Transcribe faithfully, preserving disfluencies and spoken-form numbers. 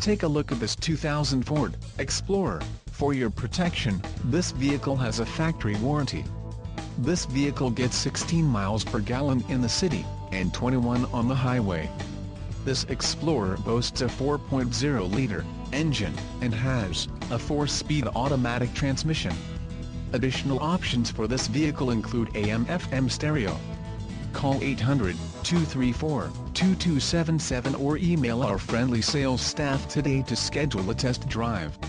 take a look at this two thousand Ford Explorer. For your protection, this vehicle has a factory warranty. This vehicle gets sixteen miles per gallon in the city, and twenty-one on the highway. This Explorer boasts a four point oh liter engine, and has a four-speed automatic transmission. Additional options for this vehicle include A M F M stereo. Call eight hundred, two three four, two two seven seven or email our friendly sales staff today to schedule a test drive.